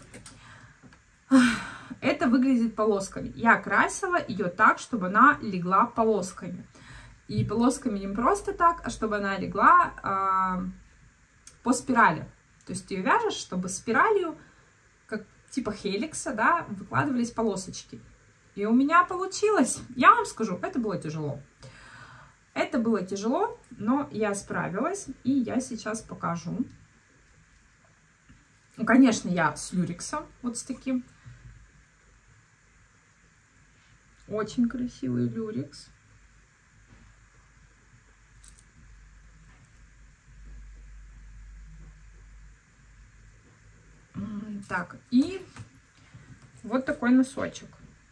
Это выглядит полосками. Я красила ее так, чтобы она легла полосками. И полосками не просто так, а чтобы она легла по спирали. То есть ты ее вяжешь, чтобы спиралью, как типа хеликса, да, выкладывались полосочки. И у меня получилось. Я вам скажу, это было тяжело. Это было тяжело, но я справилась. И я сейчас покажу. Ну, конечно, я с люрексом, вот с таким. Очень красивый люрекс. Так, и вот такой носочек.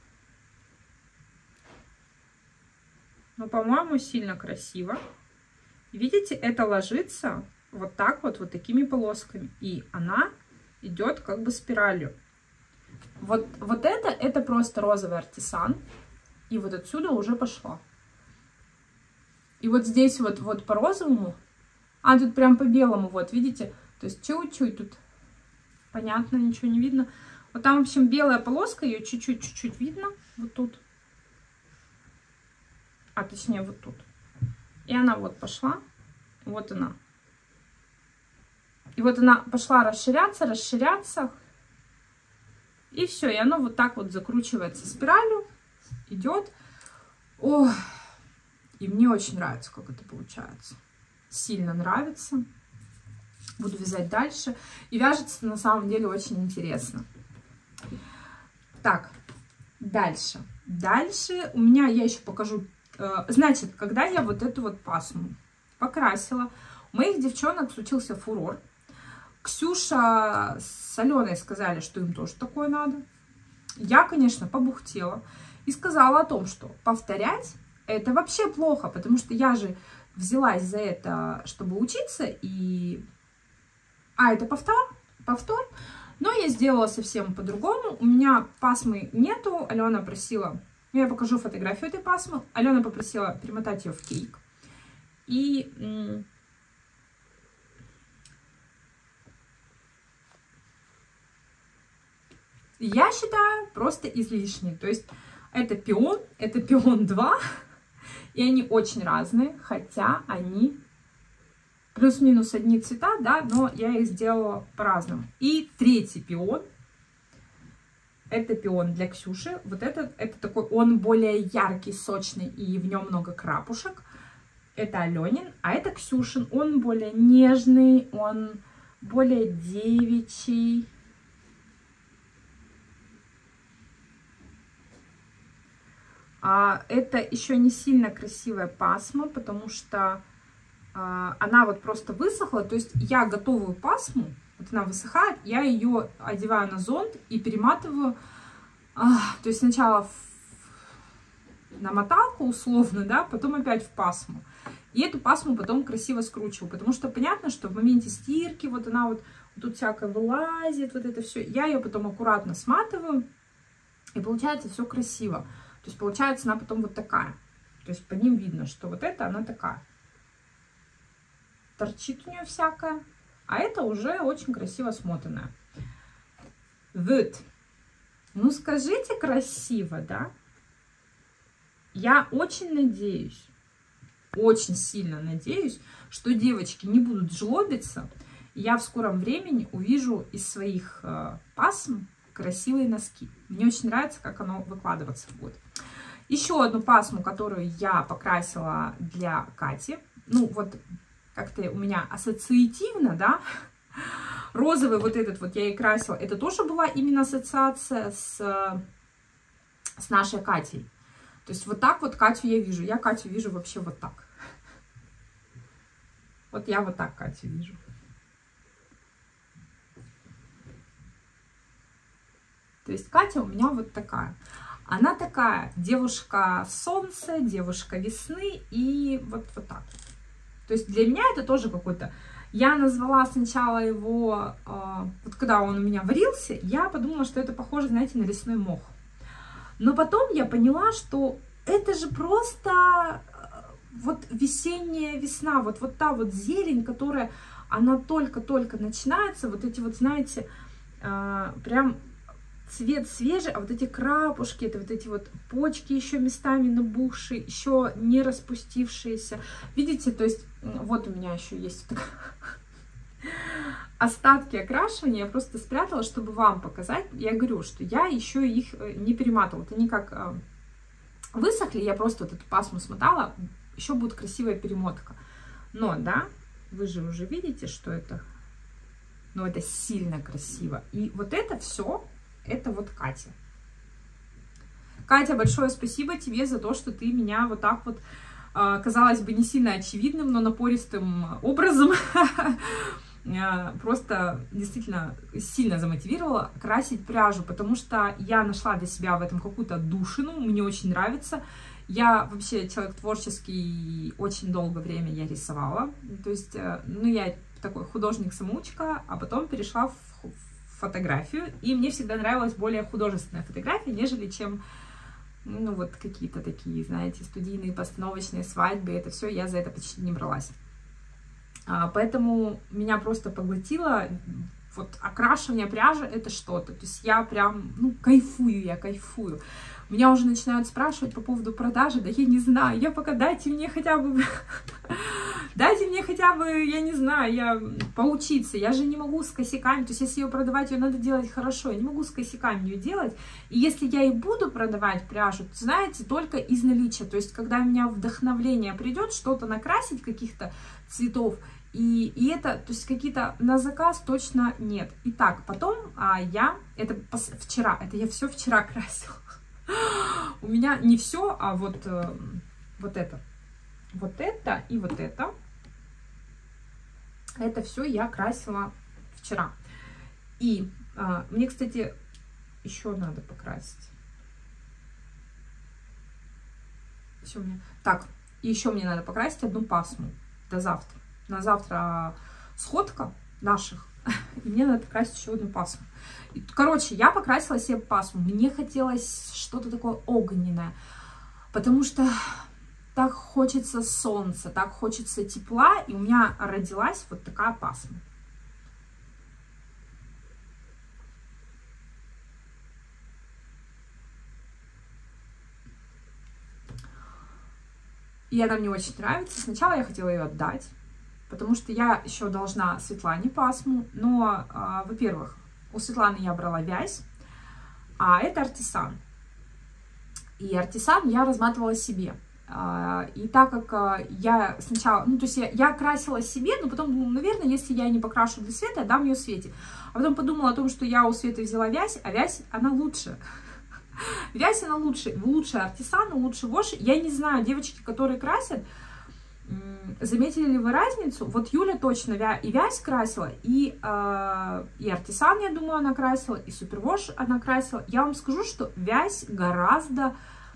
Ну, по-моему, сильно красиво. Видите, это ложится вот так вот такими полосками. И она идет как бы спиралью. Вот это просто розовый артисан. И вот отсюда уже пошла. И вот здесь вот по розовому. Тут прям по белому, вот, видите? То есть чуть-чуть тут. Понятно, ничего не видно. Вот там, в общем, белая полоска, ее чуть-чуть видно. Вот тут. Точнее, вот тут. И она вот пошла. Вот она. И вот она пошла расширяться. И все. И оно вот так вот закручивается спиралью. Идет. Ох. И мне очень нравится, как это получается. Сильно нравится. Буду вязать дальше. И вяжется на самом деле очень интересно. Так, дальше. Дальше у меня, я еще покажу. Значит, когда я вот эту вот пасму покрасила, у моих девчонок случился фурор. Ксюша с Аленой сказали, что им тоже такое надо. Я, конечно, побухтела и сказала о том, что повторять это вообще плохо, потому что я же взялась за это, чтобы учиться, и... это повтор. Но я сделала совсем по-другому. У меня пасмы нету. Алена просила... Я покажу фотографию этой пасмы. Алена попросила перемотать ее в кейк. И... я считаю просто излишне. То есть это пион 2. И они очень разные, хотя они... плюс-минус одни цвета, да, но я их сделала по-разному. И третий пион. Это пион для Ксюши. Вот это такой, он более яркий, сочный, и в нем много крапушек. Это Аленин, а это Ксюшин. Он более нежный, он более девичий. Это еще не сильно красивая пасма, потому что она вот просто высохла. То есть я готовую пасму, вот она высыхает, я ее одеваю на зонт и перематываю. То есть сначала на моталку условно, да, потом опять в пасму. И эту пасму потом красиво скручиваю, потому что понятно, что в моменте стирки вот она вот тут всякое вылазит, вот это все. Я ее потом аккуратно сматываю, и получается все красиво. То есть получается она потом вот такая. То есть по ним видно, что вот это она такая. Торчит у нее всякое. А это уже очень красиво смотанная. Вот. Ну скажите красиво, да? Я очень надеюсь, очень сильно надеюсь, что девочки не будут жлобиться. Я в скором времени увижу из своих пасм красивые носки. Мне очень нравится, как оно выкладываться будет. Еще одну пасму, которую я покрасила для Кати. Ну, вот как-то у меня ассоциативно, да. Розовый вот этот вот я ей красила. Это тоже была именно ассоциация с нашей Катей. То есть вот так вот Катю я вижу. Я Катю вижу вообще вот так. Вот я вот так Катю вижу. То есть Катя у меня вот такая. Она такая девушка солнца, девушка весны и вот так. То есть для меня это тоже какой-то... Я назвала сначала его... Вот когда он у меня варился, я подумала, что это похоже, знаете, на лесной мох. Но потом я поняла, что это же просто вот весенняя весна. Вот та вот зелень, которая... Она только-только начинается. Вот эти вот, знаете, прям... Цвет свежий, а вот эти крапушки, это вот эти вот почки еще местами набухшие, еще не распустившиеся. Видите, то есть вот у меня еще есть остатки окрашивания, я просто спрятала, чтобы вам показать. Я говорю, что я еще их не перематывала. Это не как высохли, я просто вот эту пасму смотала, еще будет красивая перемотка. Но, да, вы же уже видите, что это, ну, это сильно красиво. И вот это все... Это вот Катя. Катя, большое спасибо тебе за то, что ты меня вот так вот, казалось бы, не сильно очевидным, но напористым образом просто действительно сильно замотивировала красить пряжу, потому что я нашла для себя в этом какую-то отдушину, мне очень нравится. Я вообще человек творческий, очень долгое время я рисовала, то есть, ну, я такой художник-самоучка, а потом перешла в фотографию, и мне всегда нравилась более художественная фотография, нежели чем, ну, вот какие-то такие, знаете, студийные, постановочные свадьбы, это все, я за это почти не бралась. Поэтому меня просто поглотило, вот окрашивание пряжи, это что-то, то есть я прям, ну, кайфую, я кайфую. Меня уже начинают спрашивать по поводу продажи, да я не знаю, я пока дайте мне хотя бы, я не знаю, поучиться, я же не могу с косяками, то есть если ее продавать, ее надо делать хорошо, я не могу с косяками ее делать, и если я и буду продавать пряжу, то, знаете, только из наличия, то есть когда у меня вдохновление придет, что-то накрасить, каких-то цветов, и это, то есть какие-то на заказ точно нет. Итак, потом это вчера, это я все вчера красила. У меня не все, а вот это и вот это. Это все я красила вчера. И мне, кстати, еще надо покрасить. Так, еще мне надо покрасить одну пасму до завтра. На завтра сходка наших. И мне надо покрасить еще одну пасму. Короче, я покрасила себе пасму. Мне хотелось что-то такое огненное. Потому что так хочется солнца, так хочется тепла. И у меня родилась вот такая пасма. И она мне очень нравится. Сначала я хотела ее отдать. Потому что я еще должна Светлане пасму. Но, во-первых, у Светланы я брала вязь, а это артисан. И артисан я разматывала себе. И так как я сначала, ну, то есть я красила себе, но потом думала, наверное, если я не покрашу для Светы, я дам ее Свете. А потом подумала о том, что я у Светы взяла вязь, а вязь, она лучше. Вязь, она лучше. Лучше Артисан, лучше Вош. Я не знаю, девочки, которые красят, заметили ли вы разницу? Вот Юля точно и вязь красила, и Артисан, я думаю, она красила, и Супервош она красила. Я вам скажу, что вязь гораздо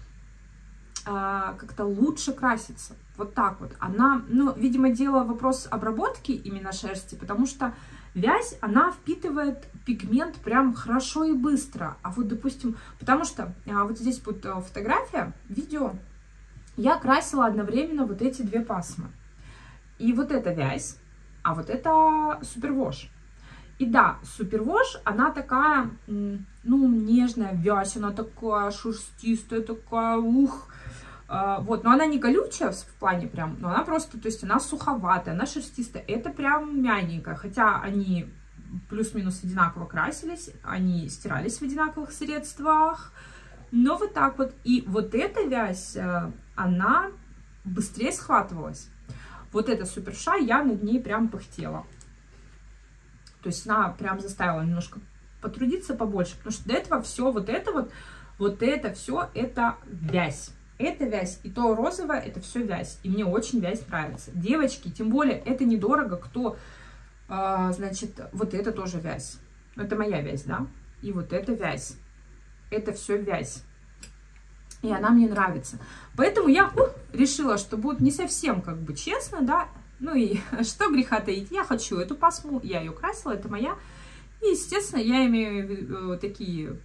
как-то лучше красится. Вот так вот. Она, ну, видимо, дело вопрос обработки именно шерсти, потому что вязь, она впитывает пигмент прям хорошо и быстро. А вот, допустим, потому что вот здесь будет фотография, видео, я красила одновременно вот эти две пасмы. И вот это вязь, а вот это Супервош. И да, Супервош, она такая, ну, нежная вязь, она такая шерстистая, такая, ух. Вот, но она не колючая в плане прям, но она просто, то есть она суховатая, она шерстистая. Это прям мягенькая, хотя они плюс-минус одинаково красились, они стирались в одинаковых средствах. Но вот так вот. И вот эта вязь, она быстрее схватывалась. Вот эта Суперша, я над ней прям пыхтела. То есть она прям заставила немножко потрудиться побольше, потому что до этого все вот это все, это вязь. Это вязь, и то розовое, это все вязь. И мне очень вязь нравится. Девочки, тем более, это недорого, кто, значит, вот это тоже вязь. Это моя вязь, да? И вот это вязь. Это все вязь. И она мне нравится. Поэтому я решила, что будет не совсем как бы честно, да. Ну и что греха таить, я хочу эту пасму, я ее красила, это моя. И, естественно, я имею такие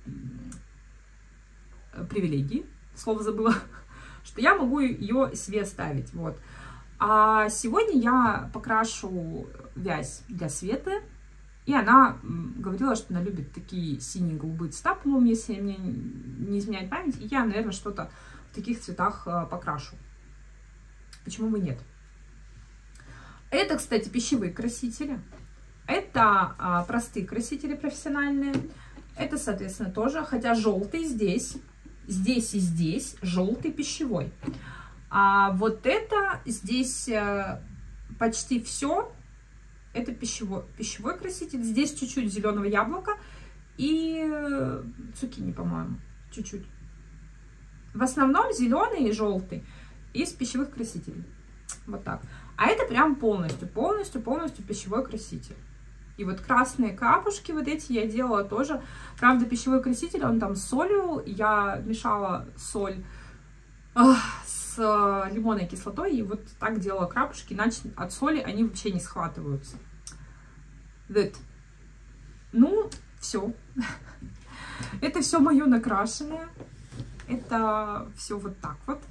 привилегии, слово забыла, что я могу ее себе ставить, вот. А сегодня я покрашу вязь для Светы, и она говорила, что она любит такие синие-голубые цвета, по-моему, если мне не изменяет память, и я, наверное, что-то в таких цветах покрашу. Почему бы нет? Это, кстати, пищевые красители, это простые красители профессиональные, это, соответственно, тоже, хотя желтый здесь и здесь желтый пищевой. А вот это здесь почти все. Это пищевой краситель. Здесь чуть-чуть зеленого яблока и цукини, по-моему, чуть-чуть. В основном зеленый и желтый из пищевых красителей. Вот так. А это прям полностью пищевой краситель. И вот красные капушки, вот эти я делала тоже. Правда, пищевой краситель, он там с солью. Я мешала соль с лимонной кислотой. И вот так делала крапушки. Иначе от соли они вообще не схватываются. Вот. Ну, все. Это все мое накрашенное. Это все вот так вот.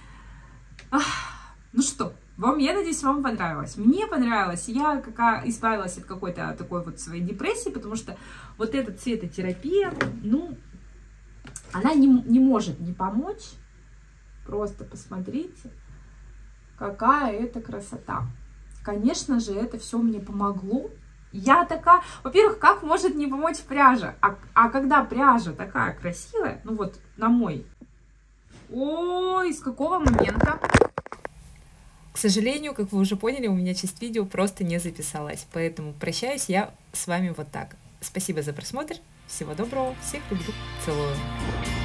Ну что? Я надеюсь, вам понравилось. Мне понравилось. Я избавилась от какой-то такой вот своей депрессии, потому что вот эта цветотерапия, ну, она не может не помочь. Просто посмотрите, какая это красота. Конечно же, это все мне помогло. Я такая... Во-первых, как может не помочь пряжа? А когда пряжа такая красивая, ну вот на мой... Ой, с какого момента... К сожалению, как вы уже поняли, у меня часть видео просто не записалась. Поэтому прощаюсь я с вами вот так. Спасибо за просмотр. Всего доброго. Всех люблю. Целую.